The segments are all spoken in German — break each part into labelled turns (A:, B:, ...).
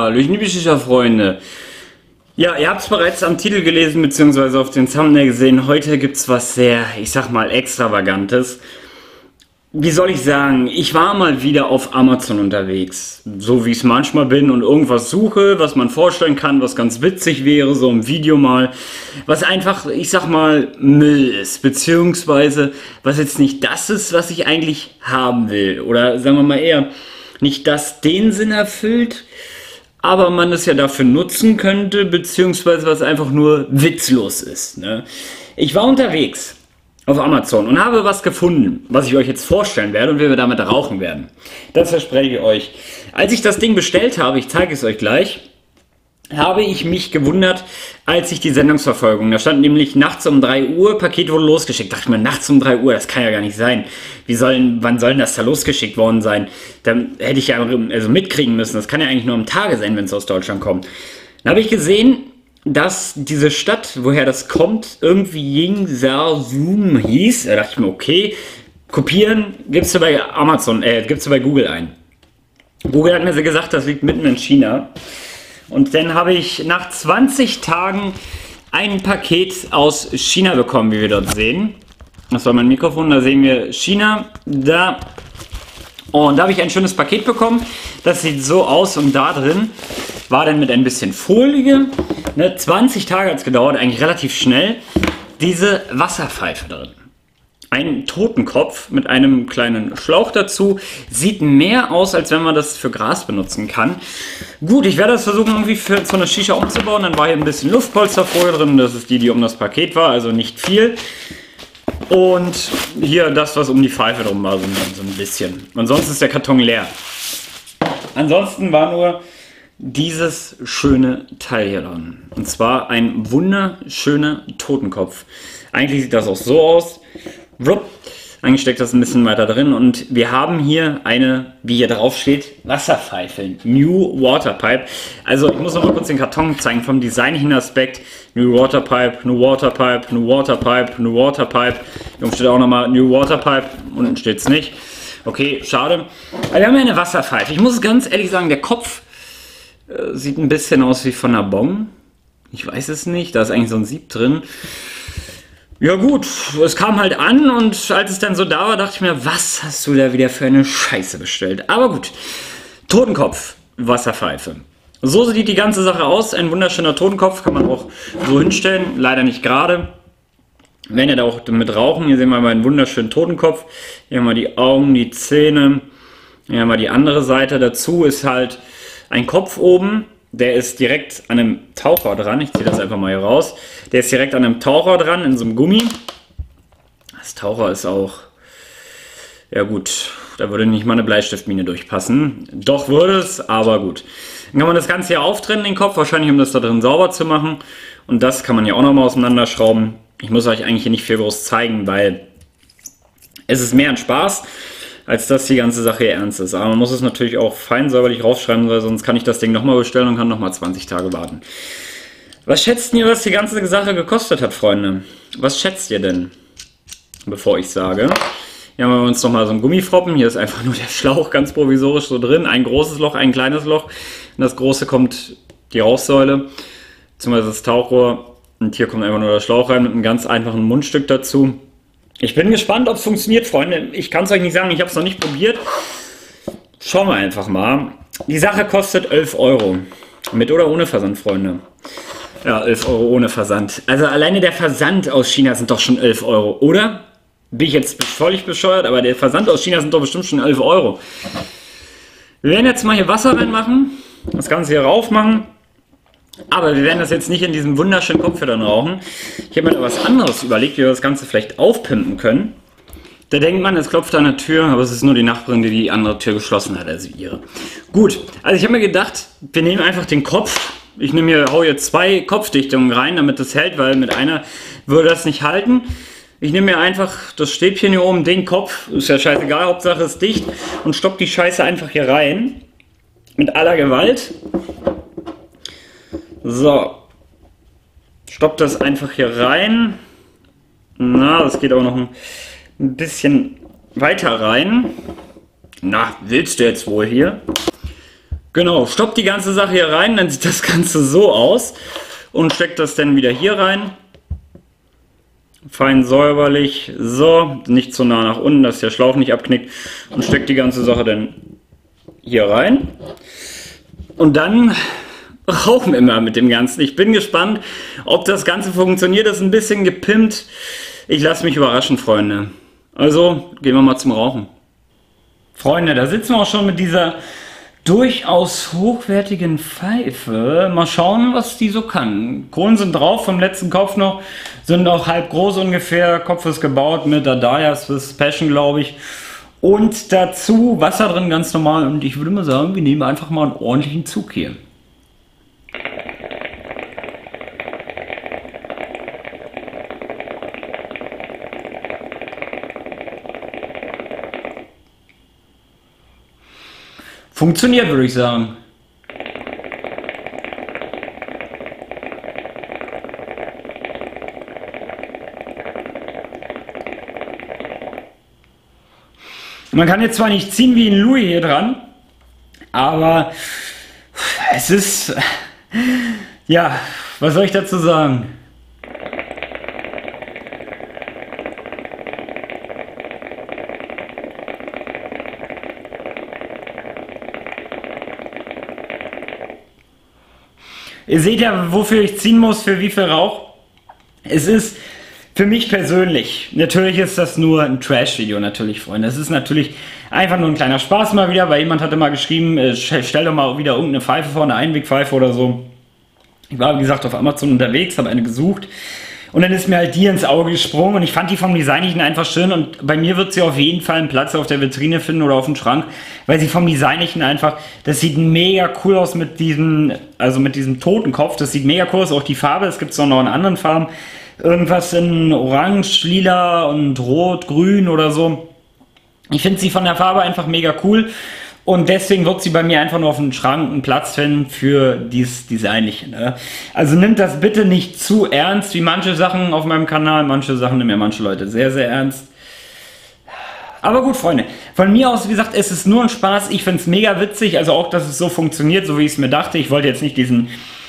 A: Hallöchen, liebe Freunde. Ja, ihr habt es bereits am Titel gelesen, beziehungsweise auf den Thumbnail gesehen. Heute gibt es was sehr, ich sag mal, Extravagantes. Wie soll ich sagen, ich war mal wieder auf Amazon unterwegs. So wie ich es manchmal bin und irgendwas suche, was man vorstellen kann, was ganz witzig wäre, so ein Video mal. Was einfach, ich sag mal, Müll ist. Beziehungsweise, was jetzt nicht das ist, was ich eigentlich haben will. Oder sagen wir mal eher, nicht das den Sinn erfüllt, aber man es ja dafür nutzen könnte, beziehungsweise was einfach nur witzlos ist. Ne? Ich war unterwegs auf Amazon und habe was gefunden, was ich euch jetzt vorstellen werde und wie wir damit rauchen werden. Das verspreche ich euch. Als ich das Ding bestellt habe, ich zeige es euch gleich, habe ich mich gewundert, als ich die Sendungsverfolgung, da stand nämlich nachts um 3 Uhr, Paket wurde losgeschickt. Dachte ich mir, nachts um 3 Uhr, das kann ja gar nicht sein. Wann soll denn das da losgeschickt worden sein? Dann hätte ich ja also mitkriegen müssen, das kann ja eigentlich nur am Tage sein, wenn es aus Deutschland kommt. Dann habe ich gesehen, dass diese Stadt, woher das kommt, irgendwie Yingzhou hieß. Da dachte ich mir, okay, kopieren, gibst du bei Amazon, gibst du bei Google ein. Google hat mir so gesagt, das liegt mitten in China. Und dann habe ich nach 20 Tagen ein Paket aus China bekommen, wie wir dort sehen. Das war mein Mikrofon, da sehen wir China, da. Und da habe ich ein schönes Paket bekommen. Das sieht so aus und da drin war dann mit ein bisschen Folie, 20 Tage hat es gedauert, eigentlich relativ schnell, diese Wasserpfeife drin. Ein Totenkopf mit einem kleinen Schlauch dazu. Sieht mehr aus, als wenn man das für Gras benutzen kann. Gut, ich werde das versuchen, irgendwie für so eine Shisha umzubauen. Dann war hier ein bisschen Luftpolsterfolie drin. Das ist die um das Paket war, also nicht viel. Und hier das, was um die Pfeife drum war, so ein bisschen. Und sonst ist der Karton leer. Ansonsten war nur dieses schöne Teil hier drin. Und zwar ein wunderschöner Totenkopf. Eigentlich sieht das auch so aus. Eigentlich steckt das ein bisschen weiter drin und wir haben hier eine, wie hier drauf steht, Wasserpfeife, New Water Pipe. Also ich muss noch mal kurz den Karton zeigen vom designlichen Aspekt. New Water Pipe, New Water Pipe, New Water Pipe, New Water Pipe. Hier oben steht auch nochmal New Water Pipe, unten steht es nicht. Okay, schade. Aber wir haben hier eine Wasserpfeife. Ich muss ganz ehrlich sagen, der Kopf sieht ein bisschen aus wie von einer Bong. Ich weiß es nicht, da ist eigentlich so ein Sieb drin. Ja gut, es kam halt an und als es dann so da war, dachte ich mir, was hast du da wieder für eine Scheiße bestellt? Aber gut, Totenkopf, Wasserpfeife. So sieht die ganze Sache aus, ein wunderschöner Totenkopf, kann man auch so hinstellen, leider nicht gerade. Wenn ihr da auch damit rauchen, hier sehen wir mal einen wunderschönen Totenkopf. Hier haben wir die Augen, die Zähne, hier haben wir die andere Seite. Dazu ist halt ein Kopf oben. Der ist direkt an einem Taucher dran. Ich ziehe das einfach mal hier raus. Der ist direkt an einem Taucher dran, in so einem Gummi. Das Taucher ist auch... Ja gut, da würde nicht mal eine Bleistiftmine durchpassen. Doch würde es, aber gut. Dann kann man das Ganze hier auftrennen, den Kopf, wahrscheinlich um das da drin sauber zu machen. Und das kann man hier auch nochmal auseinanderschrauben. Ich muss euch eigentlich hier nicht viel groß zeigen, weil es ist mehr ein Spaß, als dass die ganze Sache hier ernst ist. Aber man muss es natürlich auch fein säuberlich rausschreiben, weil sonst kann ich das Ding nochmal bestellen und kann nochmal 20 Tage warten. Was schätzt ihr, was die ganze Sache gekostet hat, Freunde? Was schätzt ihr denn? Bevor ich sage. Hier haben wir uns nochmal so einen Gummifroppen. Hier ist einfach nur der Schlauch ganz provisorisch so drin. Ein großes Loch, ein kleines Loch. In das große kommt die Rauchsäule, beziehungsweise das Tauchrohr. Und hier kommt einfach nur der Schlauch rein mit einem ganz einfachen Mundstück dazu. Ich bin gespannt, ob es funktioniert, Freunde. Ich kann es euch nicht sagen, ich habe es noch nicht probiert. Schauen wir einfach mal. Die Sache kostet 11 Euro. Mit oder ohne Versand, Freunde? Ja, 11 Euro ohne Versand. Also alleine der Versand aus China sind doch schon 11 Euro, oder? Bin ich jetzt völlig bescheuert, aber der Versand aus China sind doch bestimmt schon 11 Euro. Wir werden jetzt mal hier Wasser reinmachen, das Ganze hier rauf machen. Aber wir werden das jetzt nicht in diesem wunderschönen Kopf dann rauchen. Ich habe mir da was anderes überlegt, wie wir das Ganze vielleicht aufpimpen können. Da denkt man, es klopft an der Tür, aber es ist nur die Nachbarin, die die andere Tür geschlossen hat, also ihre. Gut, also ich habe mir gedacht, wir nehmen einfach den Kopf. Ich hau hier 2 Kopfdichtungen rein, damit das hält, weil mit einer würde das nicht halten. Ich nehme mir einfach das Stäbchen hier oben, den Kopf, ist ja scheißegal, Hauptsache ist dicht, und stopp die Scheiße einfach hier rein. Mit aller Gewalt. So, stopp das einfach hier rein. Na, das geht auch noch ein bisschen weiter rein. Na, willst du jetzt wohl hier? Genau, stoppt die ganze Sache hier rein, dann sieht das Ganze so aus und steckt das dann wieder hier rein. Fein säuberlich, so, nicht zu nah nach unten, dass der Schlauch nicht abknickt, und steckt die ganze Sache dann hier rein. Und dann rauchen wir mal mit dem Ganzen. Ich bin gespannt, ob das Ganze funktioniert. Das ist ein bisschen gepimpt. Ich lasse mich überraschen, Freunde. Also, gehen wir mal zum Rauchen. Freunde, da sitzen wir auch schon mit dieser durchaus hochwertigen Pfeife. Mal schauen, was die so kann. Kohlen sind drauf, vom letzten Kopf noch. Sind auch halb groß ungefähr. Kopf ist gebaut mit Adaya Swiss Passion, glaube ich. Und dazu Wasser drin, ganz normal. Und ich würde mal sagen, wir nehmen einfach mal einen ordentlichen Zug hier. Funktioniert, würde ich sagen. Man kann jetzt zwar nicht ziehen wie ein Louis hier dran, aber es ist, ja, was soll ich dazu sagen? Ihr seht ja, wofür ich ziehen muss, für wie viel Rauch. Es ist für mich persönlich, natürlich ist das nur ein Trash-Video, natürlich, Freunde. Es ist natürlich einfach nur ein kleiner Spaß mal wieder, weil jemand hatte mal geschrieben, stell doch mal wieder irgendeine Pfeife vor, eine Einwegpfeife oder so. Ich war, wie gesagt, auf Amazon unterwegs, habe eine gesucht. Und dann ist mir halt die ins Auge gesprungen und ich fand die vom Design einfach schön, und bei mir wird sie auf jeden Fall einen Platz auf der Vitrine finden oder auf dem Schrank, weil sie vom Design einfach, das sieht mega cool aus mit diesem, also mit diesem Totenkopf, das sieht mega cool aus, auch die Farbe, es gibt es auch noch in anderen Farben, irgendwas in Orange, Lila und Rot, Grün oder so. Ich finde sie von der Farbe einfach mega cool. Und deswegen wird sie bei mir einfach nur auf dem Schrank einen Platz finden für dieses Designliche. Ne? Also nimmt das bitte nicht zu ernst, wie manche Sachen auf meinem Kanal. Manche Sachen nehmen ja manche Leute sehr, sehr ernst. Aber gut, Freunde, von mir aus, wie gesagt, es ist nur ein Spaß. Ich finde es mega witzig, also auch, dass es so funktioniert, so wie ich es mir dachte. Ich wollte jetzt nicht diesen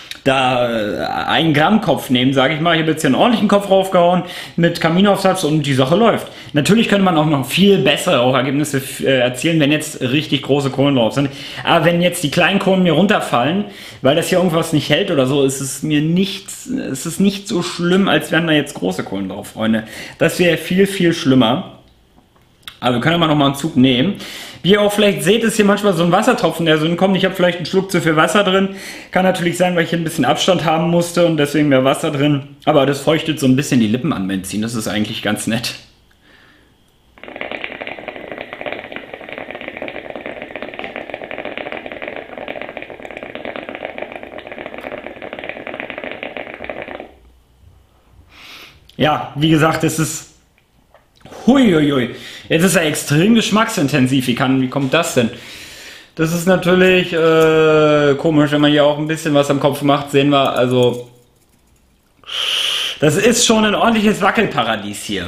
A: 1 Gramm Kopf nehmen, sage ich mal. Ich habe jetzt hier einen ordentlichen Kopf raufgehauen mit Kaminaufsatz und die Sache läuft. Natürlich könnte man auch noch viel bessere auch Ergebnisse erzielen, wenn jetzt richtig große Kohlen drauf sind. Aber wenn jetzt die kleinen Kohlen mir runterfallen, weil das hier irgendwas nicht hält oder so, ist es mir es ist nicht so schlimm, als wären da jetzt große Kohlen drauf, Freunde. Das wäre viel, viel schlimmer. Aber wir können aber noch mal einen Zug nehmen. Wie ihr auch vielleicht seht, ist hier manchmal so ein Wassertropfen, der so hinkommt. Ich habe vielleicht einen Schluck zu viel Wasser drin. Kann natürlich sein, weil ich hier ein bisschen Abstand haben musste und deswegen mehr Wasser drin. Aber das feuchtet so ein bisschen die Lippen an Benzin. Das ist eigentlich ganz nett. Ja, wie gesagt, es ist... Huiuiui. Jetzt ist er extrem geschmacksintensiv. Wie kommt das denn? Das ist natürlich komisch, wenn man hier auch ein bisschen was am Kopf macht, sehen wir, also das ist schon ein ordentliches Wackelparadies hier.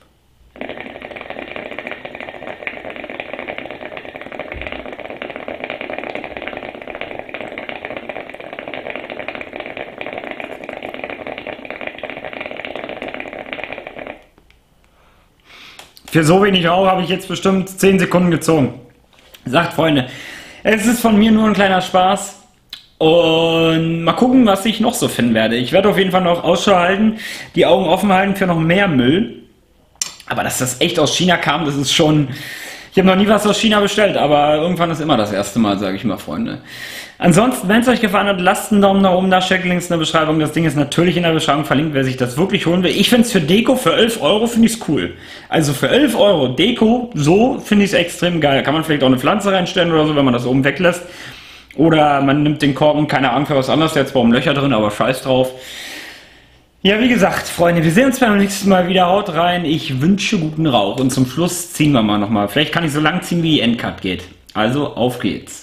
A: Für so wenig Rauch habe ich jetzt bestimmt 10 Sekunden gezogen. Sagt, Freunde, es ist von mir nur ein kleiner Spaß. Und mal gucken, was ich noch so finden werde. Ich werde auf jeden Fall noch Ausschau halten, die Augen offen halten für noch mehr Müll. Aber dass das echt aus China kam, das ist schon... Ich habe noch nie was aus China bestellt, aber irgendwann ist immer das erste Mal, sage ich mal, Freunde. Ansonsten, wenn es euch gefallen hat, lasst einen Daumen nach oben da, checkt Links in der Beschreibung. Das Ding ist natürlich in der Beschreibung verlinkt, wer sich das wirklich holen will. Ich finde es für Deko, für 11 Euro finde ich es cool. Also für 11 Euro Deko, so finde ich es extrem geil. Kann man vielleicht auch eine Pflanze reinstellen oder so, wenn man das oben weglässt. Oder man nimmt den Korken, keine Ahnung für was anderes, der hat zwar oben Löcher drin, aber scheiß drauf. Ja, wie gesagt, Freunde, wir sehen uns beim nächsten Mal wieder. Haut rein, ich wünsche guten Rauch. Und zum Schluss ziehen wir mal nochmal. Vielleicht kann ich so lang ziehen, wie die Endcut geht. Also, auf geht's.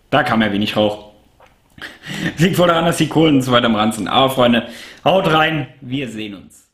A: Da kam ja wenig Rauch. Liegt wohl daran, dass die Kohlen und so weiter am Rand sind. Aber Freunde, haut rein, wir sehen uns.